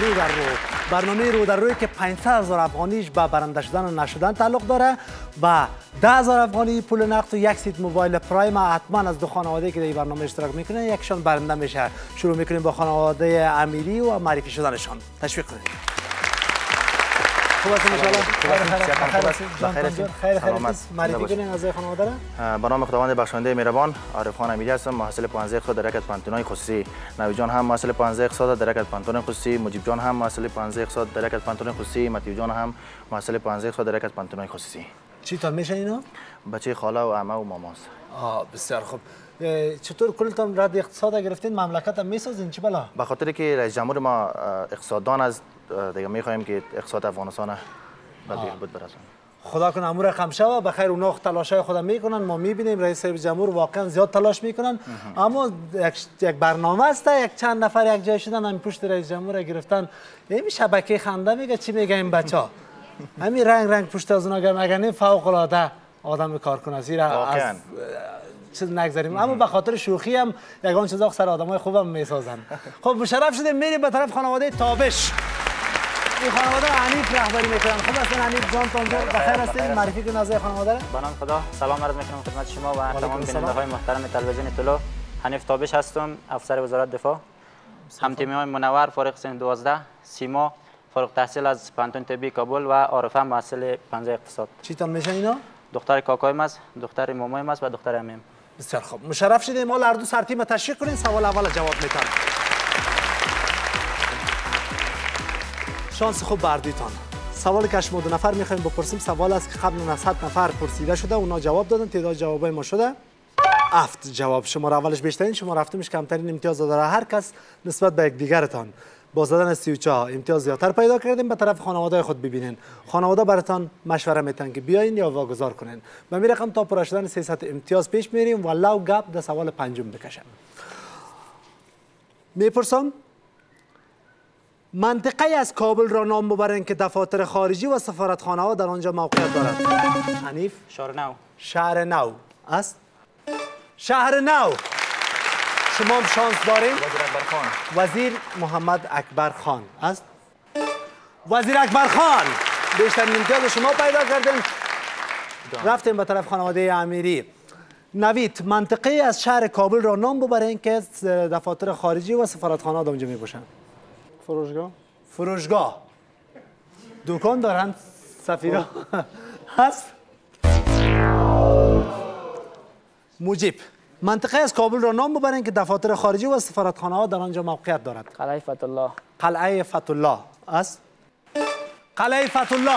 رو در رو. برنامه رو در روی که 500,000 افغانیش به برنده شدن و نشدن تعلق داره و 10,000 افغانی پول نقد و یک سیت موبایل پرایم حتما از دو خانواده که در این برنامه اشتراک میکنه یکشان برنده میشه. شروع میکنیم با خانواده امیری و معرفی شدنشان. تشویق کنید. خوب است ان شاء الله. خیر معرفی کنین از خانواده را. به نام خداوند بخشنده مهربان، عارف خان امیری هستم، محصل 15 اقتصاد در یک از پانتون‌های خصوصی. نوید جان هم محصل 15 اقتصاد در یک از پانتون خصوصی. مجیب جان هم محصل 15 اقتصاد در یک از پانتون خصوصی. متیو جان هم محصل 15 اقتصاد در یک از پانتون‌های خصوصی. چی تا میشه اینا؟ بچه خاله و عمه و ماماست. بسیار خوب. چطور کلتان رد اقتصاد گرفتین؟ مملکت هم میسازین چی بلا؟ به خاطر که رئیس جمهور ما اقتصاددان است، دیگه می‌خوایم که اقتصاد افغانستان به بهبود برسونه. خدا کنه امور رقم شوه. بخیر اونا تلاشای خود میکنن، ما میبینیم رئیس جمهور واقعا زیاد تلاش میکنن، اما یک برنامه است، یک چند نفر یک جای شدن همین پشت رئیس جمهور گرفتن. این شبکه خنده میگه چی میگه این بچا؟ همین رنگ پشت از اونا گرم اگر نه فوق العاده آدم کارکن است. از چیز نگذاریم، اما به خاطر شوخی هم یگان چیزا سر آدمای خوبم میسازن. خب مشرف شدیم میریم به طرف خانواده تابش. این خانواده حنیف رهبری میکنن. خوب هستین حنیف جان؟ تونجا بخیر هستین؟ معرفی کنید از خانواده را. به نام خدا سلام عرض میکنم خدمت شما و تمام بیننده های محترم تلویزیون طلوع. حنیف تابش هستم، افسر وزارت دفاع. همتیمی های منور فارغ سن 12، سیما فارغ تحصیل از پانتون طبی کابل و عارفه محصل 15 اقتصاد. چی تان میشه اینا؟ دختر کاکایم است، دختر مامایم است و دختر عمیم. بسیار خوب. مشرف شدیم. ما هر دو سر تیم تشویق کنین. سوال اول جواب میتن. شانس خوب بردیتان. سوال که شما دو نفر میخوایم بپرسیم سوال است که قبل از 100 نفر پرسیده شده، اونا جواب دادن، تعداد جوابای ما شده 7 جواب. شماره اولش بیشترین، شماره هفتمش کمترین امتیاز داره. هر کس نسبت به یکدیگرتان با زدن 34 امتیاز زیادتر پیدا کردیم. به طرف خانواده خود ببینین. خانواده براتون مشوره میتن که بیاین یا واگذار کنین. به می رقم تا پر شدن 300 امتیاز پیش میریم و لو گپ در سوال پنجم بکشم. میپرسم منطقه از کابل را نام ببرین که دفاتر خارجی و سفارتخانه ها در آنجا موقعیت دارد. حنیف؟ شهر نو. شهر نو است. شهر نو. شما هم شانس دارین. وزیر اکبر خان. وزیر محمد اکبر خان است. وزیر اکبر خان بیشترین امتیاز شما پیدا کردین. رفتیم به طرف خانواده امیری. نوید منطقه از شهر کابل را نام ببرین که دفاتر خارجی و سفارتخانه ها در اونجا میباشن. فروشگاه. فروشگاه. دکان دارن سفیرا هست. مجیب منطقه از کابل را نام ببرین که دفاتر خارجی و سفارتخانه ها در آنجا موقعیت دارد. قلعه فتح الله. قلعه فتح الله است. قلعه فتح الله.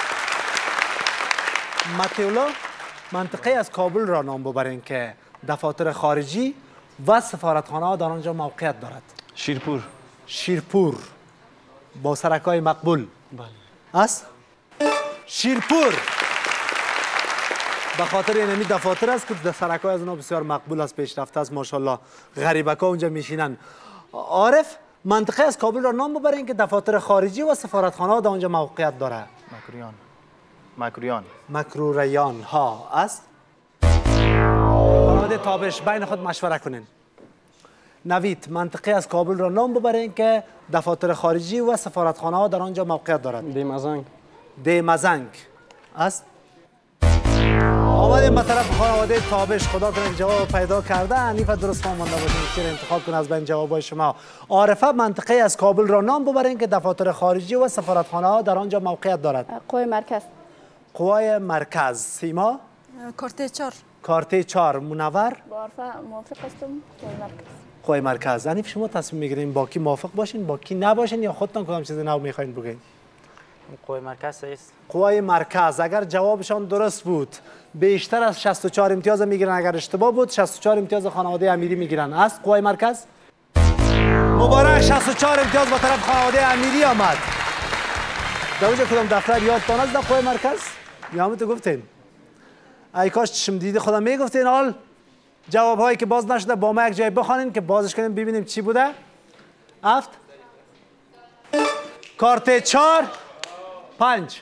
متیولا منطقه از کابل را نام ببرین که دفاتر خارجی و سفارتخانه ها در آنجا موقعیت دارد. شیرپور. شیرپور با سرکای مقبول. بله. است. شیرپور به خاطر اینمی دفاتر است که سرکای از اونها بسیار مقبول است، پیشرفته است ماشاءالله. غریبکا اونجا میشینن. عارف منطقه از کابل را نام ببرین که دفاتر خارجی و سفارتخانه ها در آنجا موقعیت داره. مکروریان ها است. خانواده تابش بین خود مشوره کنین. نوید منطقه از کابل را نام ببرین که دفاتر خارجی و سفارتخانه ها در آنجا موقعیت دارد. دیمزنگ. دیمزنگ است. آمدیم به طرف خانواده تابش. خدا کنه که جواب پیدا کرده. حنیف درست فهمانده باشین. چرا انتخاب کنه از بین جوابای شما. عارفه منطقه از کابل را نام ببرین که دفاتر خارجی و سفارتخانه ها در آنجا موقعیت دارد. قوای مرکز. قوای مرکز. سیما؟ کارته 4. کارته 4. منور؟ با عارفه موافق هستم. قوای مرکز. قوای مرکز. حنیف شما تصمیم میگیرین با کی موافق باشین با کی نباشین یا خودتون کدام چیز نو میخواین بگین؟ قوای مرکز است. قوای مرکز. اگر جوابشان درست بود بیشتر از 64 امتیاز میگیرن، اگر اشتباه بود 64 امتیاز خانواده امیری میگیرن. است قوای مرکز؟ مبارک. 64 امتیاز با طرف خانواده امیری آمد. در اونجا کدام دفتر یادتان است در قوای مرکز؟ یا همون تو گفتین؟ ای کاش چشم دیده خودم میگفتین. حال جواب هایی که باز نشده با ما یک جای بخوانین که بازش کنیم ببینیم چی بوده. هفت. کارت 4 5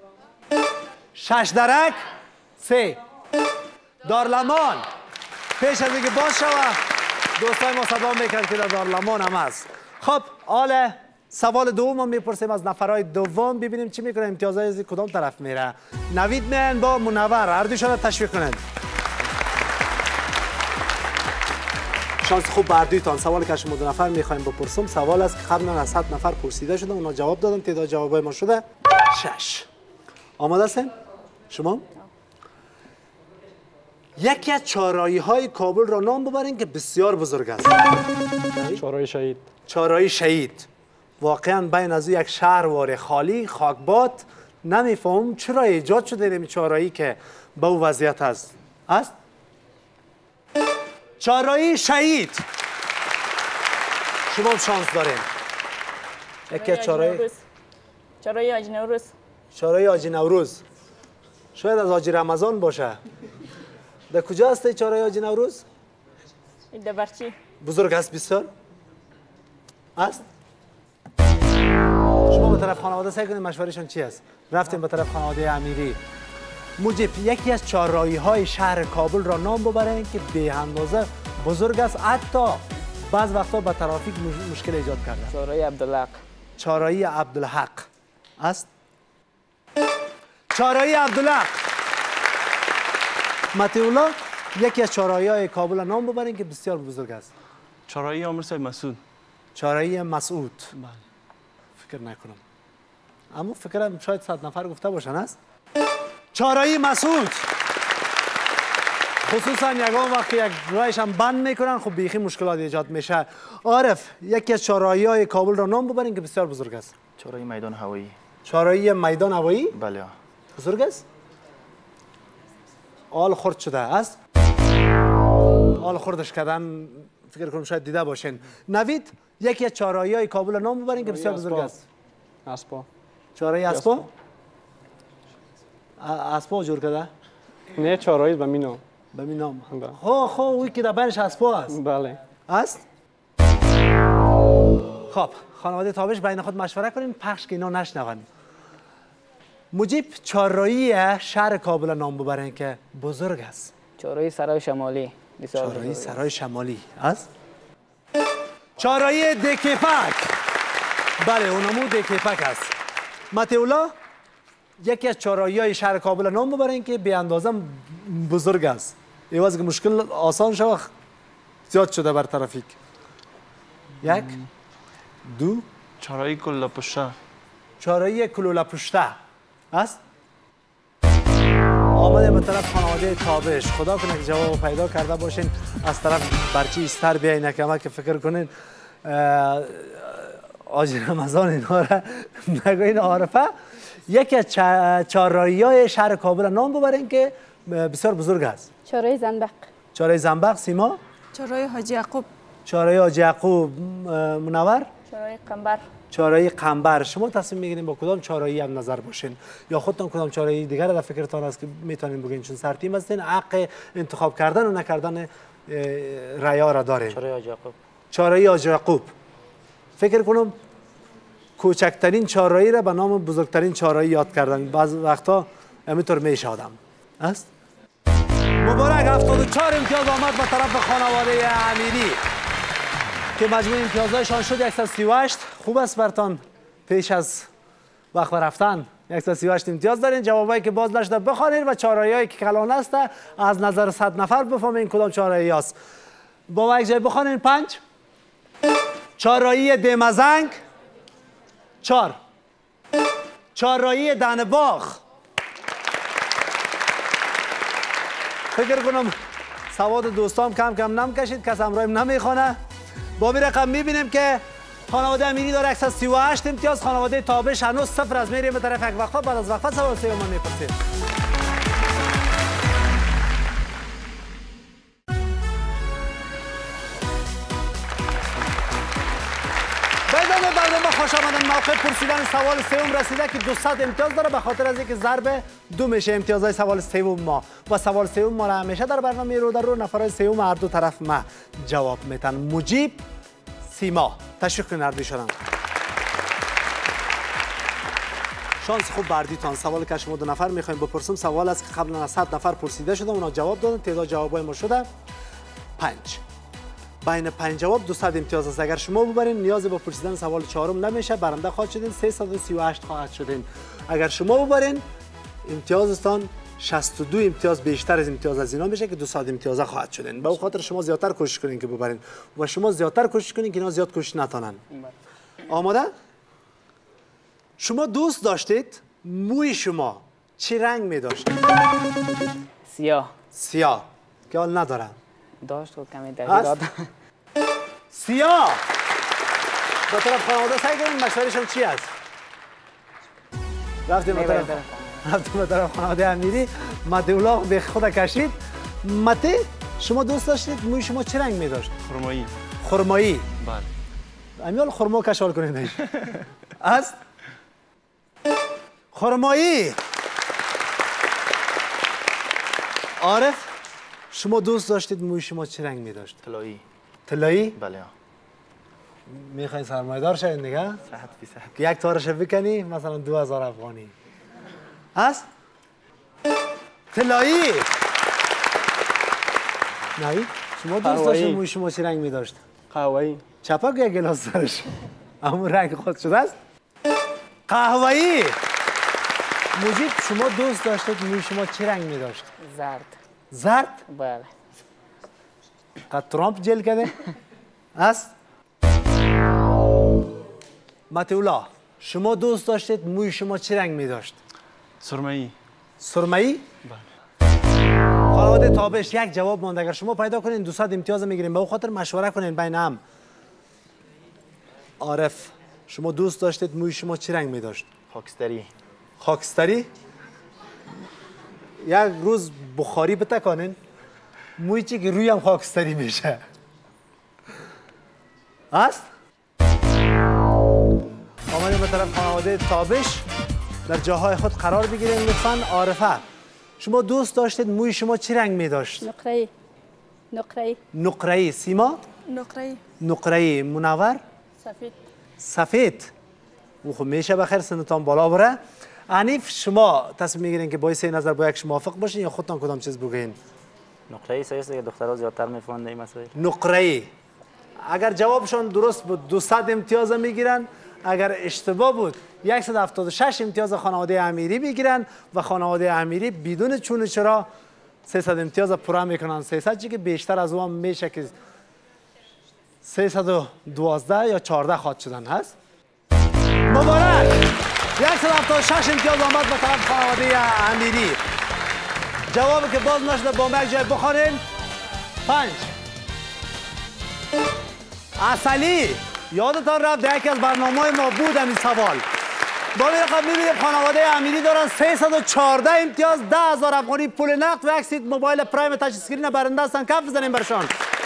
6 درک 3 دارلمان. پیش از اینکه باز شود دوستای ما سلام میکنن که در دارلمان هم هست. خب حال سوال دوم ما میپرسیم از نفرهای دوم، ببینیم چی میکنه، امتیازهای از کدام طرف میره. نوید میان با منور، هر دوشان را تشویق کنند. شانس خوب بر دویتان. سوال که شما دو نفر میخوایم بپرسم سوال است که قبلا از 100 نفر پرسیده شده، اونا جواب دادن، تعداد جوابای ما شده 6. آماده هستین شما؟ یکی از چهارراهی های کابل را نام ببرین که بسیار بزرگ است. چهارراه شهید. چهارراهی شهید. واقعا بین از یک شهروار خالی خاکباد، نمیفهم چرا ایجاد شده این چهارراهی که به او وضعیت است. چهارراهی شهید. شما هم شانس دارین. یکی از چهارراهی حاجی نوروز. چهارراهی حاجی نوروز. شاید از حاجی رمضان باشه. در کجا هست چهارراهی حاجی نوروز؟ در برچی. بزرگ است بسیار؟ است؟ شما به طرف خانواده سعی کنید مشورهشون چی است؟ رفتیم به طرف خانواده امیری. موجب یکی از چهارراهی های شهر کابل را نام ببرین که به اندازه بزرگ است، حتی بعض وقتا با ترافیک مشکل ایجاد کرده. چهارراهی عبدالحق. چهارراهی عبدالحق است؟ چهارراهی عبدالحق. متیولا یکی از چهارراهی های کابل را نام ببرین که بسیار بزرگ است. چهارراهی عامر صاحب مسعود. چهارراهی مسعود. فکر نکنم، اما فکرم شاید 100 نفر گفته باشن است. چهارراهی مسعود. خصوصا یگان وقتی یک راهش هم بند میکنن خب بیخی مشکلات ایجاد میشه. عارف یکی از چهارراهی های کابل را نام ببرین که بسیار بزرگ است. چهارراهی میدان هوایی. چهارراهی میدان هوایی؟ بله. بزرگ است؟ آل خورد شده است؟ آل خوردش کردن فکر کنم شاید دیده باشین. نوید یکی از چهارراهی های کابل را نام ببرین که بسیار بزرگ است. اسپا. چهارراهی اسپا؟ اسپا جور کرده؟ نه چهارراهی به مینام. به می نام. خب اوی که در بینش اسپا است. بله. است؟ خب خانواده تابش بین خود مشوره کنین پخش که اینا نشنون. موجب چهارراهی شهر کابل نام ببرین که بزرگ است. چهارراهی سرای شمالی. چهارراهی سرای شمالی است؟ چهارراهی دکیپک. بله اونمو دکیپک است. متیولا یکی از چهارراهی های شهر کابل نام ببرین که به اندازه بزرگ است. ایواز که مشکل آسان شد زیاد شده بر ترافیک. یک دو چهارراهی کلولاپشته. چهارراهی کلولاپشته است؟ آمده به طرف خانواده تابش. خدا کنه که جواب پیدا کرده باشین. از طرف برچی استر بیاین نکمه که فکر کنین آج رمضان اینا را نگوین. عارفه یکی از چهارراهی های شهر کابل نام ببرین که بسیار بزرگ است. چهارراهی زنبق. چهارراهی زنبق. سیما؟ چهارراهی حاجی یعقوب. چهارراهی حاجی یعقوب. منور؟ چهارراهی قنبر. چهارراهی قنبر. شما تصمیم میگیرین با کدام چهارراهی هم نظر باشین یا خودتون کدام چهارراهی دیگر در فکرتان است که میتونین بگین، چون سرتیم هستین حق انتخاب کردن و نکردن رأی‌ها را دارین. چهارراهی حاجی یعقوب. چهارراهی حاجی یعقوب. فکر کنم کوچکترین چهارراهی را به نام بزرگترین چهارراهی یاد کردن. بعض وقتا همینطور میشه آدم. است؟ مبارک 74 امتیاز آمد به طرف خانواده امیری که مجموع امتیازهایشان شد 138. خوب است برتان پیش از وقت رفتن 138 امتیاز دارین. جوابایی که باز نشده بخوانید و چهارراهی‌هایی که کلان است از نظر 100 نفر بفهمین کدام چهارراهی است. با یک جای بخوانید. 5 چهارراهی دمزنگ. 4 چهارراهی دنباغ. فکر کنم سواد دوستام کم کم نم کشید، کس امرایم نمیخوانه. با این رقم میبینیم که خانواده امیری داره 138 امتیاز، خانواده تابش هنوز 0 از میریم به طرف یک وقفه. بعد از وقفه سوال سوم میپرسیم. برنامه خوش آمدن. موقع پرسیدن سوال سوم رسیده که 200 امتیاز داره به خاطر از اینکه ضرب 2 میشه امتیازهای سوال سوم ما و سوال سوم ما را همیشه در برنامه رو در رو نفرای سوم هر دو طرف ما جواب میتن. مجیب سیما تشویق کنید هر دوشان. شانس خوب بردیتان. سوال که شما دو نفر میخوایم بپرسیم سوال است که قبلا از 100 نفر پرسیده شده، اونا جواب دادن، تعداد جوابای ما شده 5. بین 5 جواب 200 امتیاز است. اگر شما ببرین نیاز به پرسیدن سوال چهارم نمیشه، برنده خواهد شدین، 338 خواهد شدین. اگر شما ببرین امتیازتان 62 امتیاز بیشتر از امتیاز از اینا میشه که 200 امتیاز خواهد شدین. به اون خاطر شما زیادتر کوشش کنین که ببرین و شما زیادتر کوشش کنین که اینا زیاد کوشش نتونن. آماده؟ شما دوست داشتید موی شما چه رنگ می داشت؟ سیاه. سیاه که حال ندارم. داشت و کمی دقیق داد. سیاه. با طرف خانواده سعی کنید مشورهشون چی است؟ رفتیم به طرف خانواده امیری. مته اولاغ به خود کشید. مته شما دوست داشتید موی شما چه رنگ می داشت؟ خرمایی. خرمایی. بله. امیال خرما کشال کنید. است؟ خرمایی. عارف شما دوست داشتید موی شما چه رنگ می داشت؟ طلایی. طلایی؟ بله. میخوای سرمایه‌دار شوید دیگه؟ 100%. یک تارش بکنی مثلا 2000 افغانی. است؟ طلایی. نوید شما دوست داشتید موی شما چه رنگ می داشت؟ قهوه‌ای. چپک یا گلاس سرش؟ همون رنگ خود شده است؟ قهوه‌ای. مجید شما دوست داشتید موی شما چه رنگ می داشت؟ زرد. زرد؟ بله. قد ترامپ جل کرده؟ است؟ متولا شما دوست داشتید موی شما چه رنگ می داشت؟ سرمایی. سرمایی؟ بله. خانواده تابش یک جواب ماند. اگر شما پیدا کنین 200 امتیاز میگیریم. به اون خاطر مشوره کنین بین هم. عارف شما دوست داشتید موی شما چه رنگ می داشت؟ خاکستری. خاکستری؟ یک روز بخاری بتکانین موی چی که روی هم خاکستری میشه. است؟ آمدیم به طرف خانواده تابش. در جاهای خود قرار بگیرین لطفاً. عارفه شما دوست داشتید موی شما چه رنگ می داشت؟ نقره‌ای. نقره‌ای. نقره‌ای. سیما؟ نقره‌ای. نقره‌ای. منور؟ سفید. سفید. او خب میشه بخیر سنتان بالا بره. عنیف شما تصمیم میگیرین که با این نظر با یکش موافق باشین یا خودتان کدام چیز بگین؟ نقطه‌ای سه است که دخترها زیادتر میفهمند این مسائل. نقره‌ای. اگر جوابشون درست بود 200 امتیاز میگیرن، اگر اشتباه بود 176 امتیاز خانواده امیری میگیرن و خانواده امیری بدون چون و چرا 300 امتیاز پورا میکنن. 300 چی که بیشتر از اون میشه که 312 یا 14 خواهد شدن هست. مبارک. 176 امتیاز آمد به طرف خانواده امیری. جوابی که باز نشده با یک جای بخورین. 5 اصلی. یادتان رفت در یکی از برنامه‌های ما بود همین سوال. با این رقم می‌بینیم خانواده امیری دارن 314 امتیاز، 10,000 افغانی پول نقد و یک سیت موبایل پرایم تاچ اسکرین برنده هستن. کف بزنیم برشان.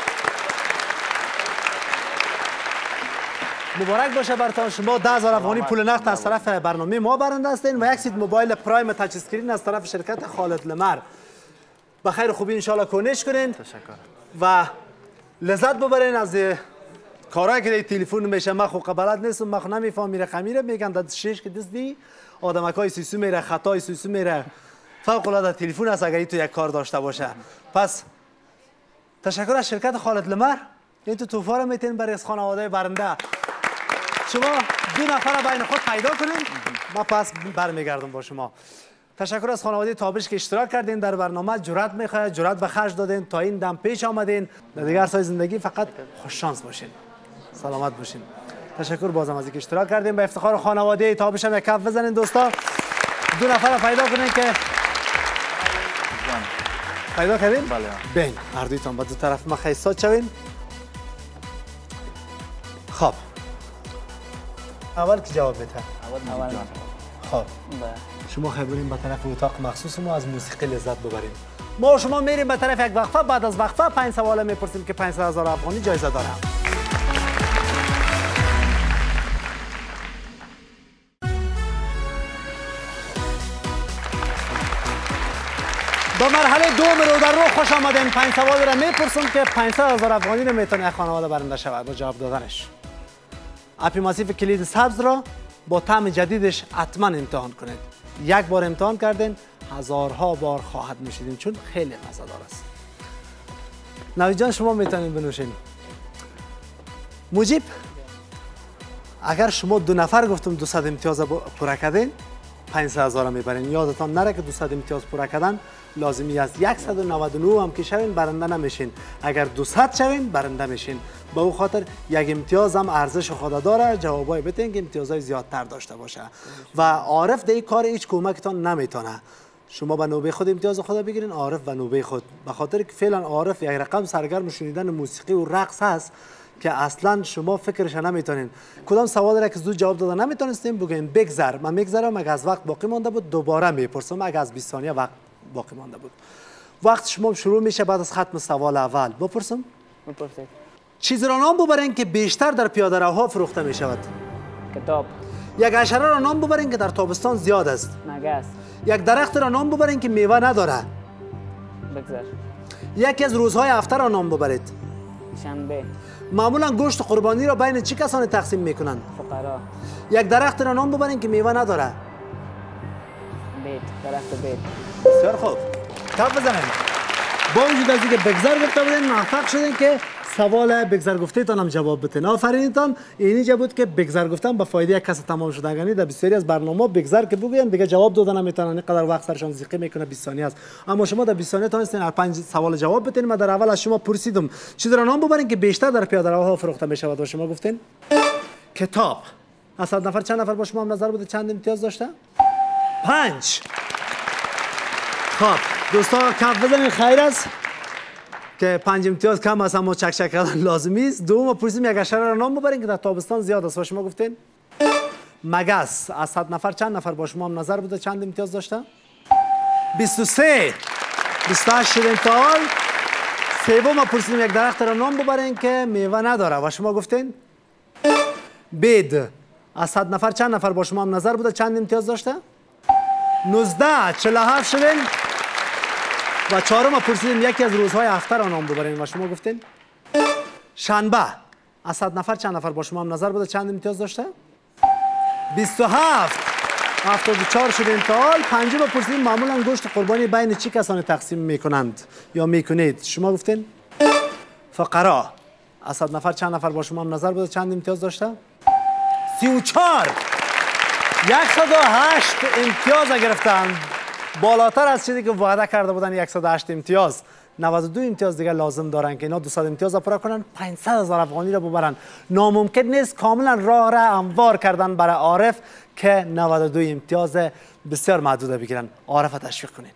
مبارک باشه براتون. شما 10,000 افغانی پول نقد از طرف برنامه ما برنده هستین و یک سیت موبایل پرایم تاچ اسکرین از طرف شرکت خالد لمر. به خیر خوبی ان شاءالله کنش کنین. تشکر. و لذت ببرین از کارهایی که تلفن میشه. من خو قبلت نیستم، من خو نمیفهمی رقمی رو میگن دست شش که دست دی آدمکای سیسو میره، خطای سیسو میره. فوق العاده تلفن است اگر تو یک کار داشته باشه. پس تشکر از شرکت خالد لمر. این تو توفا رو میتین برای خانواده برنده. شما 2 نفر بین خود پیدا کنین. من پس برمیگردم با شما. تشکر از خانواده تابش که اشتراک کردین در برنامه. جرأت میخواد، جرأت به خرج دادین تا این دم پیش آمدین. در دیگر سال زندگی فقط خوش شانس باشین. سلامت باشین. تشکر بازم از اینکه اشتراک کردین. به افتخار خانواده تابش هم یک کف بزنین دوستا. 2 نفر پیدا کنین که پیدا کردین؟ بله. بین هر دویتان به دو طرف ما خیسات شوین. خب اول که جواب بده. اول خب شما خیلی به طرف اتاق مخصوص ما از موسیقی لذت ببریم. ما شما میریم به طرف یک وقفه. بعد از وقفه 5 سوال میپرسیم که 500,000 افغانی جایزه داره. با مرحله دوم رو در رو خوش آمدین. 5 سوال را میپرسم که 500,000 افغانی رو میتونه خانواده برنده شود با جواب دادنش. اپی ماسیف کلید سبز را با طعم جدیدش حتما امتحان کنید. یک بار امتحان کردین هزارها بار خواهد نوشیدین چون خیلی مزه‌دار است. نوید جان شما میتونید بنوشین. مجیب اگر شما 2 نفر گفتم 200 امتیاز پوره کردین 500,000 میبرین. یادتان نره که 200 امتیاز پوره کردن لازمی است. 199 هم که شوین برنده نمیشین. اگر 200 شوین برنده میشین. به او خاطر یک امتیاز هم ارزش خود داره. جوابای بتین که امتیازهای زیادتر داشته باشه و عارف در این کار هیچ کمکتان نمیتونه. شما به نوبه خود امتیاز خود بگیرین، عارف به نوبه خود. به خاطر که فعلا عارف یک رقم سرگرم شنیدن موسیقی و رقص هست که اصلا شما فکرش نمیتونین. کدام سوال را که زود جواب داده نمیتونستیم بگین بگذر. من میگذرم اگه از وقت باقی مانده بود دوباره میپرسم اگه از 20 ثانیه وقت باقی مانده بود. وقت شما شروع میشه بعد از ختم سوال اول. بپرسم؟ بپرسید. چیزی را نام ببرین که بیشتر در پیاده روها فروخته می شود. کتاب. یک حشره را نام ببرین که در تابستان زیاد است. مگس. یک درخت را نام ببرین که میوه نداره. بگذر. یکی از روزهای هفته را نام ببرید. شنبه. معمولا گوشت قربانی را بین چه کسانی تقسیم میکنند؟ فقرا. یک درخت را نام ببرین که میوه نداره. بیت. درخت بیت. بسیار خوب. کف بزنین. با وجود از اینکه بگذر گفته بودین موفق شدین که سوال بگذر گفته تان هم جواب بتین. آفرینتان. اینجا بود که بگذر گفتن به فایده یک کس تمام شدگانی در بسیاری از برنامه بگذر که بگوین دیگه جواب دادن نمیتونن. اینقدر وقت سرشان زیقه میکنه 20 ثانیه است. اما شما در 20 ثانیه تونستین هر 5 سوال جواب بتین. من در اول از شما پرسیدم چیز را نام ببرین که بیشتر در پیاده روها فروخته می شود و شما گفتین کتاب. از 100 نفر چند نفر با شما هم نظر بوده چند امتیاز داشته؟ 5. خب دوستان کف بزنین خیر است که 5 امتیاز کم است اما چک چک کردن لازمی است. دوم پرسیدم یک حشره را نام ببرین که در تابستان زیاد است و شما گفتین مگس. از 100 نفر چند نفر با شما هم نظر بوده چند امتیاز داشته؟ 23. 28 شدین تا حال. سوم پرسیدم یک درخت را نام ببرین که میوه نداره و شما گفتین بید. از 100 نفر چند نفر با شما هم نظر بوده چند امتیاز داشته؟ 19. 47 شدین. و چهارم پرسیدیم یکی از روزهای هفته را نام ببرین و شما گفتین شنبه. از 100 نفر چند نفر با شما هم نظر بوده چند امتیاز داشته؟ 27. 74 شدین تا حال. پنجم پرسیدیم معمولا گوشت قربانی بین چه کسانی تقسیم میکنند یا میکنید؟ شما گفتین فقرا. از 100 نفر چند نفر با شما هم نظر بوده چند امتیاز داشته؟ 34. 108 امتیاز گرفتند. بالاتر از چیزی که وعده کرده بودن 108 امتیاز. 92 امتیاز دیگه لازم دارن که اینا 200 امتیاز را پورا کنن 500,000 افغانی را ببرن. ناممکن نیست. کاملا راه را هموار کردن برای عارف که 92 امتیاز بسیار محدود بگیرن. عارف تشویق کنین.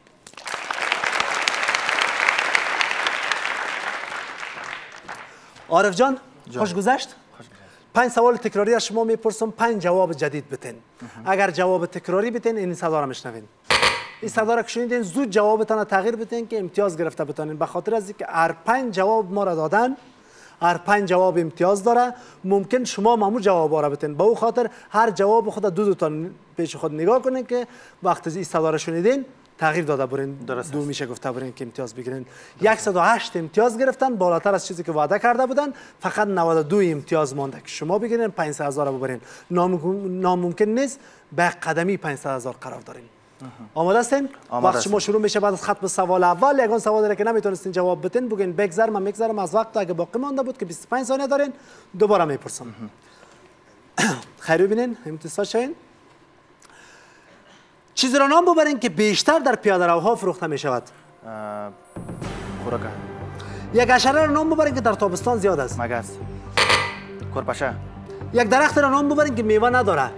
عارف جان خوش گذشت؟ 5 سوال تکراری از شما میپرسم 5 جواب جدید بتین. اگر جواب تکراری بتین این صدا را میشنوین. این صدا را که شنیدین زود جوابتان تغییر بتین که امتیاز گرفته بتونین. به خاطر از اینکه هر 5 جواب ما را دادن هر 5 جواب امتیاز داره. ممکن شما معمول جواب را بتین. به او خاطر هر جواب خود دو تان پیش خود نگاه کنین که وقتی این صدا را شنیدین تغییر داده برین. دو میشه گفته برین که امتیاز بگیرین. 108 امتیاز گرفتن بالاتر از چیزی که وعده کرده بودن. فقط 92 امتیاز مانده که شما بگیرین 500,000 ببرین. ناممکن نیست به قدمی 500,000 قرار دارین. آماده هستین؟ وقت شما شروع میشه بعد از ختم سوال اول. یگان سوالی که نمیتونستین جواب بدین بگین بگذر. من میگذرم از وقت اگه باقی مانده بود که 25 ثانیه دارین دوباره میپرسم. خیر ببینین امتصاص شین. چیزی را نام ببرین که بیشتر در پیاده روها فروخته می شود. خوراکه. یک حشره را نام ببرین که در تابستان زیاد است. مگس. کرپشه. یک درخت را نام ببرین که میوه نداره.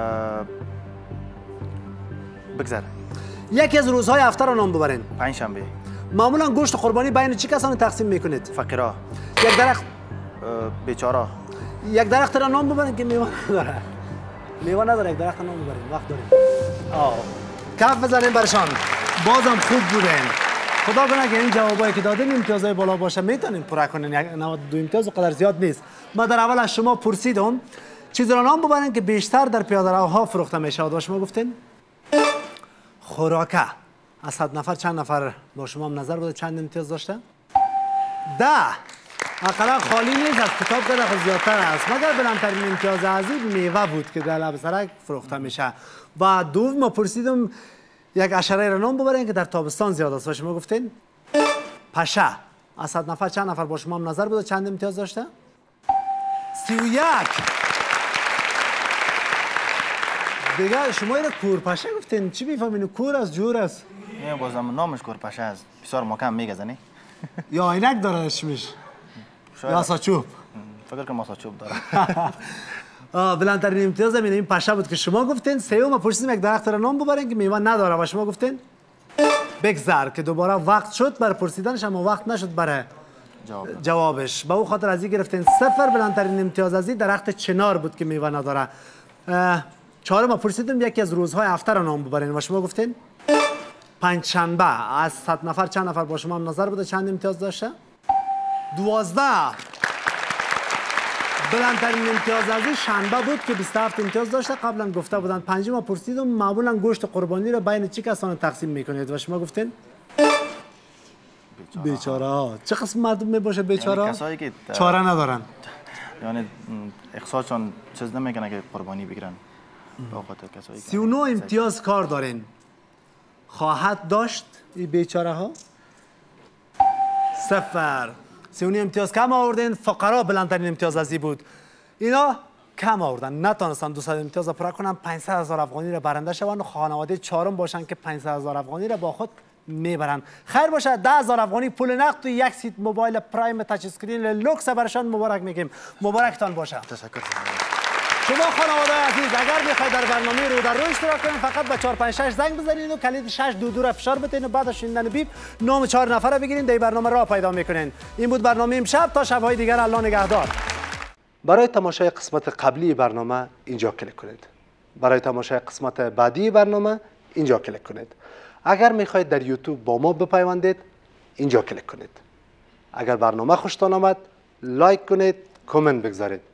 بگذر. یکی از روزهای هفته را نام ببرین. پنجشنبه. معمولا گوشت قربانی بین چه کسانی تقسیم میکنید؟ فقیرا. یک درخت بیچاره. یک درخت را نام ببرین که میوه نداره. میوه نداره یک درخت نام ببرین. وقت داریم. کف بزنین برشان. بازم خوب بودین. خدا کنه که این جوابایی که دادین امتیازهای بالا باشه میتونین پورا کنین. 92 امتیاز قدر زیاد نیست. من در اول از شما پرسیدم چیز را نام ببرین که بیشتر در پیاده روها فروخته میشه و شما گفتین خوراکه. از 100 نفر چند نفر با شما هم نظر بوده چند امتیاز داشته؟ 10. اقلا خالی نیست از کتاب که داخل زیادتر است مگر بلندترین امتیاز عزیز میوه بود که در لب سرک فروخته میشه. و دوم پرسیدم یک حشره را نام ببرین که در تابستان زیاد است و شما گفتین پشه. از 100 نفر چند نفر با شما هم نظر بوده چند امتیاز داشته؟ 31. دیگه شما اینو کورپشه گفتین، چی میفهمین؟ کور از جور است نه بازم نامش کورپشه است، بسیار محکم میگزنی. یا عینک داره اسمش یا ساچوب؟ فکر کنم ساچوب داره. بلندترین امتیاز این پشه بود که شما گفتین. سوم پرسیدیم یک درخت را نام ببرین که میوه نداره و شما گفتین بگذر، که دوباره وقت شد برای پرسیدنش اما وقت نشد برای جوابش. به او خاطر از این گرفتین 0. بلندترین امتیاز از این درخت چنار بود که میوه نداره. 4 پرسیدیم یکی از روزهای هفته را نام ببرین و شما گفتین پنجشنبه. از 100 نفر چند نفر با شما هم نظر بوده چند امتیاز داشته؟ 12. بلندترین امتیاز از این شنبه بود که 27 امتیاز داشته. قبلا گفته بودن 5 پرسیدم معمولا گوشت قربانی را بین چه کسان تقسیم میکنید و شما گفتین بیچاره ها. چه قسم مردم میباشه بیچاره؟ یعنی کسایی که چاره ندارن، یعنی اقصاچون چیز نمیکنه که قربانی بگیرن. با خاطر کسایی که 39 امتیاز کار دارین. خواهد داشت این بیچاره ها 0. 39 امتیاز کم آوردین. فقرا بلندترین امتیاز از این بود. اینا کم آوردن، نتونستن 200 امتیاز پر کنن. 500,000 افغانی را برنده شوند و خانواده چهارم باشن که 500,000 افغانی را با خود میبرن. خیر باشه 10,000 افغانی پول نقد و یک سیت موبایل پرایم تاچ اسکرین لوکس برشان مبارک میگیم. مبارکتان باشه. تشکر. شما خانواده عزیز اگر میخواید در برنامه رو در رو اشتراک کنید فقط به 456 زنگ بزنید و کلید 622 را فشار بدین و بعد از شنیدن بیپ نام 4 نفر را بگیرین. در برنامه راه پیدا میکنین. این بود برنامه امشب. تا شب‌های دیگر الله نگهدار. برای تماشای قسمت قبلی برنامه اینجا کلیک کنید. برای تماشای قسمت بعدی برنامه اینجا کلیک کنید. اگر میخواید در یوتیوب با ما بپیوندید اینجا کلیک کنید. اگر برنامه خوشتان آمد لایک کنید، کامنت بگذارید.